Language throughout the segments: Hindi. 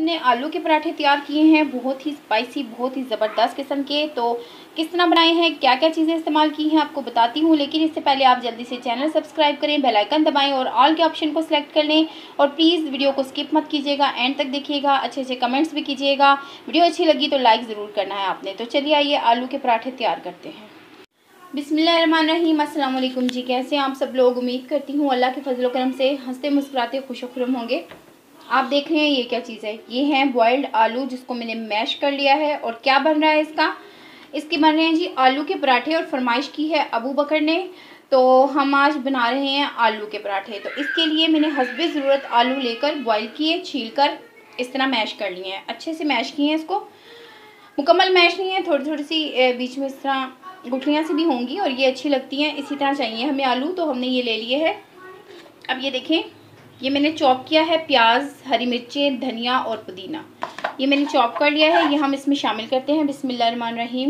हमने आलू के पराठे तैयार किए हैं, बहुत ही स्पाइसी, बहुत ही ज़बरदस्त किस्म के। तो किस तरह बनाए हैं, क्या क्या चीज़ें इस्तेमाल की हैं आपको बताती हूँ, लेकिन इससे पहले आप जल्दी से चैनल सब्सक्राइब करें, बेल आइकन दबाएं और ऑल के ऑप्शन को सिलेक्ट कर लें। और प्लीज़ वीडियो को स्किप मत कीजिएगा, एंड तक देखिएगा, अच्छे अच्छे कमेंट्स भी कीजिएगा। वीडियो अच्छी लगी तो लाइक ज़रूर करना है आपने। तो चलिए आइए आलू के पराठे तैयार करते हैं। बिस्मिल्लाहिर्रहमानिर्रहीम। अस्सलाम वालेकुम जी, कैसे हैं आप सब लोग। उम्मीद करती हूँ अल्लाह के फजल करम से हंसते मुस्कुराते खुशखुरम होंगे। आप देख रहे हैं ये क्या चीज़ है, ये हैं बॉइल्ड आलू जिसको मैंने मैश कर लिया है। और क्या बन रहा है इसके बन रहे हैं जी आलू के पराठे। और फरमाइश की है अबू बकर ने, तो हम आज बना रहे हैं आलू के पराठे। तो इसके लिए मैंने हस्बे ज़रूरत आलू लेकर बॉईल किए, छील कर इस तरह मैश कर लिए हैं, अच्छे से मैश किए हैं। इसको मुकम्मल मैश नहीं है, थोड़ी थोड़ी सी बीच में इस तरह गुठलियाँ सी भी होंगी और ये अच्छी लगती हैं। इसी तरह चाहिए हमें आलू, तो हमने ये ले लिए है। अब ये देखें, ये मैंने चॉप किया है, प्याज, हरी मिर्चें, धनिया और पुदीना, ये मैंने चॉप कर लिया है। ये हम इसमें शामिल करते हैं। बिस्मिल्लाहिर्रहमानिर्रहीम।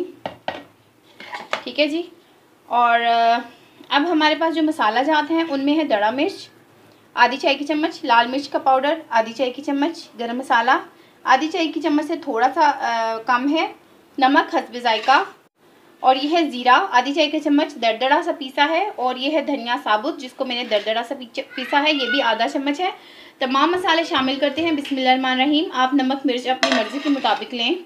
ठीक है जी। और अब हमारे पास जो मसाला जात हैं उनमें है दड़ा मिर्च आधी चाय की चम्मच, लाल मिर्च का पाउडर आधी चाय की चम्मच, गरम मसाला आधी चाय की चम्मच से थोड़ा सा कम है, नमक हस्बे जायका, और ये है ज़ीरा आधी चाय की चम्मच दरदरा सा पीसा है, और ये है धनिया साबुत जिसको मैंने दरदरा सा पीसा है, ये भी आधा चम्मच है। तमाम मसाले शामिल करते हैं। बिस्मिल्लाहिर्रहमानिर्रहीम। आप नमक मिर्च अपनी मर्ज़ी के मुताबिक लें।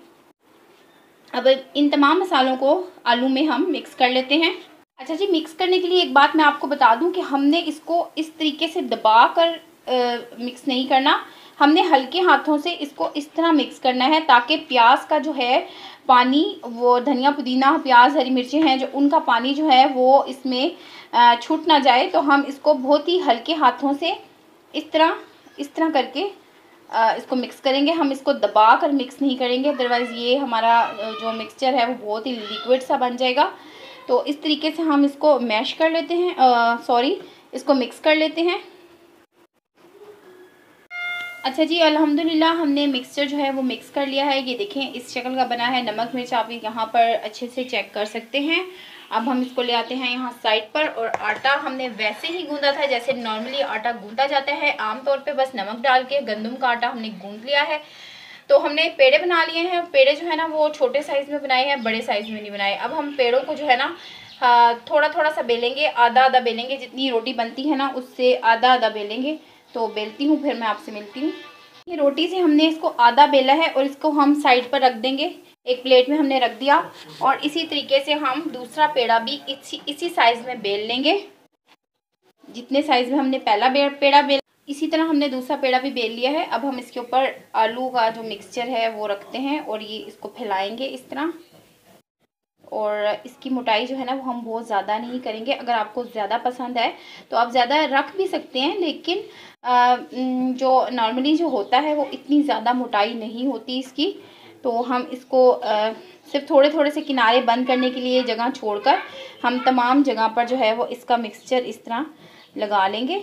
अब इन तमाम मसालों को आलू में हम मिक्स कर लेते हैं। अच्छा जी, मिक्स करने के लिए एक बात मैं आपको बता दूं कि हमने इसको इस तरीके से दबा कर मिक्स नहीं करना, हमने हल्के हाथों से इसको इस तरह मिक्स करना है ताकि प्याज का जो है पानी, वो धनिया पुदीना प्याज हरी मिर्चें हैं जो, उनका पानी जो है वो इसमें छूट ना जाए। तो हम इसको बहुत ही हल्के हाथों से इस तरह करके इसको मिक्स करेंगे। हम इसको दबा कर मिक्स नहीं करेंगे, अदरवाइज़ ये हमारा जो मिक्सचर है वो बहुत ही लिक्विड सा बन जाएगा। तो इस तरीके से हम इसको मैश कर लेते हैं, इसको मिक्स कर लेते हैं। अच्छा जी, अल्हम्दुलिल्लाह हमने मिक्सचर जो है वो मिक्स कर लिया है। ये देखें इस शक्ल का बना है। नमक मिर्च आप यहाँ पर अच्छे से चेक कर सकते हैं। अब हम इसको ले आते हैं यहाँ साइड पर। और आटा हमने वैसे ही गूंदा था जैसे नॉर्मली आटा गूंदा जाता है आमतौर पे, बस नमक डाल के गंदम का आटा हमने गूंद लिया है। तो हमने पेड़े बना लिए हैं। पेड़े जो है ना वो छोटे साइज़ में बनाए हैं, बड़े साइज़ में नहीं बनाए। अब हम पेड़ों को जो है ना थोड़ा थोड़ा सा बेलेंगे, आधा आधा बेलेंगे, जितनी रोटी बनती है ना उससे आधा आधा बेलेंगे। तो बेलती हूँ, फिर मैं आपसे मिलती हूँ। ये रोटी से हमने इसको आधा बेला है और इसको हम साइड पर रख देंगे, एक प्लेट में हमने रख दिया। और इसी तरीके से हम दूसरा पेड़ा भी इसी साइज़ में बेल लेंगे, जितने साइज़ में हमने पहला पेड़ा बेला इसी तरह हमने दूसरा पेड़ा भी बेल लिया है। अब हम इसके ऊपर आलू का जो मिक्सचर है वो रखते हैं और ये इसको फैलाएंगे इस तरह। और इसकी मोटाई जो है ना वो हम बहुत ज़्यादा नहीं करेंगे। अगर आपको ज़्यादा पसंद है तो आप ज़्यादा रख भी सकते हैं, लेकिन जो नॉर्मली जो होता है वो इतनी ज़्यादा मोटाई नहीं होती इसकी। तो हम इसको सिर्फ थोड़े थोड़े से किनारे बंद करने के लिए जगह छोड़कर हम तमाम जगह पर जो है वो इसका मिक्सचर इस तरह लगा लेंगे।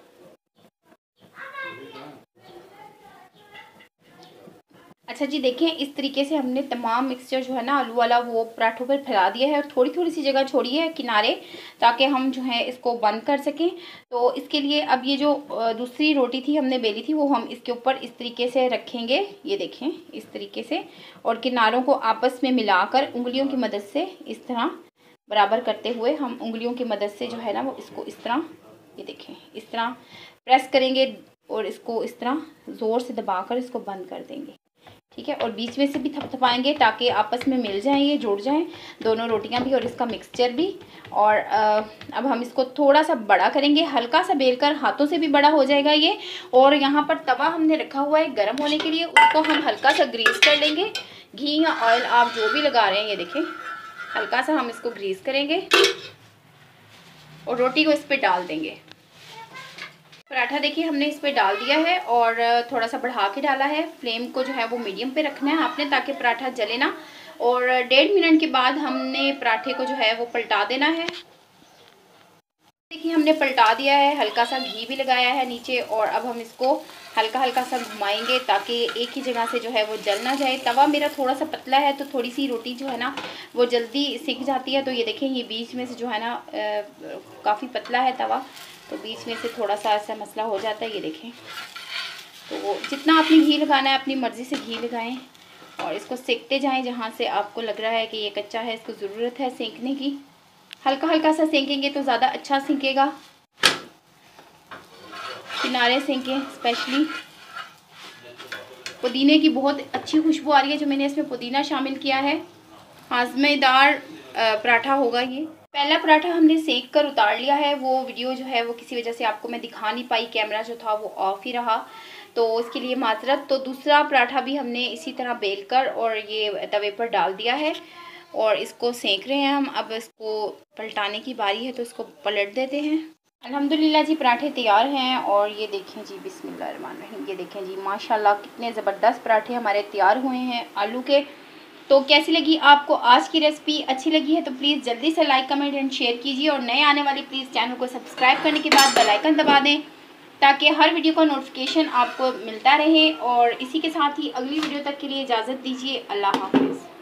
अच्छा जी, देखें इस तरीके से हमने तमाम मिक्सचर जो है ना आलू वाला वो पराठों पर फैला दिया है। और थोड़ी थोड़ी सी जगह छोड़ी है किनारे, ताकि हम जो है इसको बंद कर सकें। तो इसके लिए अब ये जो दूसरी रोटी थी हमने बेली थी वो हम इसके ऊपर इस तरीके से रखेंगे। ये देखें इस तरीके से, और किनारों को आपस में मिलाकर उंगलियों की मदद से इस तरह बराबर करते हुए हम उंगलियों की मदद से जो है ना वो इसको इस तरह, ये देखें इस तरह प्रेस करेंगे और इसको इस तरह ज़ोर से दबाकर इसको बंद कर देंगे। ठीक है, और बीच में से भी थपथपाएंगे ताकि आपस में मिल जाएं, ये जुड़ जाएं दोनों रोटियां भी और इसका मिक्सचर भी। और अब हम इसको थोड़ा सा बड़ा करेंगे, हल्का सा बेलकर, हाथों से भी बड़ा हो जाएगा ये। और यहाँ पर तवा हमने रखा हुआ है गर्म होने के लिए, उसको हम हल्का सा ग्रीस कर लेंगे। घी या ऑयल आप जो भी लगा रहे हैं, ये देखें हल्का सा हम इसको ग्रीस करेंगे और रोटी को इस पर डाल देंगे। पराठा देखिए हमने इस पे डाल दिया है और थोड़ा सा बढ़ा के डाला है। फ्लेम को जो है वो मीडियम पे रखना है आपने, ताकि पराठा जले ना। और 1.5 मिनट के बाद हमने पराठे को जो है वो पलटा देना है। देखिए हमने पलटा दिया है, हल्का सा घी भी लगाया है नीचे। और अब हम इसको हल्का हल्का सा घुमाएंगे ताकि एक ही जगह से जो है वो जल ना जाए। तवा मेरा थोड़ा सा पतला है तो थोड़ी सी रोटी जो है ना वो जल्दी सिक जाती है। तो ये देखें ये बीच में से जो है ना काफ़ी पतला है तवा, तो बीच में से थोड़ा सा ऐसा मसला हो जाता है। ये देखें तो जितना आपने घी लगाना है अपनी मर्ज़ी से घी लगाएं और इसको सेकते जाएं। जहाँ से आपको लग रहा है कि ये कच्चा है, इसको ज़रूरत है सेकने की। हल्का हल्का सा सेकेंगे तो ज़्यादा अच्छा सेकेगा। किनारे सेकें। स्पेशली पुदीने की बहुत अच्छी खुशबू आ रही है जो मैंने इसमें पुदीना शामिल किया है। हाजमेदार पराठा होगा ये। पहला पराठा हमने सेक कर उतार लिया है। वो वीडियो जो है वो किसी वजह से आपको मैं दिखा नहीं पाई, कैमरा जो था वो ऑफ ही रहा, तो उसके लिए माजरत। तो दूसरा पराठा भी हमने इसी तरह बेल कर और ये तवे पर डाल दिया है और इसको सेक रहे हैं हम। अब इसको पलटाने की बारी है तो इसको पलट देते हैं। अल्हम्दुलिल्लाह जी पराठे तैयार हैं और ये देखें जी, बिस्मिल्लाहिर्रहमानिर्रहीम। ये देखें जी माशाल्लाह कितने ज़बरदस्त पराठे हमारे तैयार हुए हैं आलू के। तो कैसी लगी आपको आज की रेसिपी? अच्छी लगी है तो प्लीज़ जल्दी से लाइक कमेंट एंड शेयर कीजिए और नए आने वाले प्लीज़ चैनल को सब्सक्राइब करने के बाद बेल आइकन दबा दें ताकि हर वीडियो का नोटिफिकेशन आपको मिलता रहे। और इसी के साथ ही अगली वीडियो तक के लिए इजाज़त दीजिए। अल्लाह हाफ़िज़।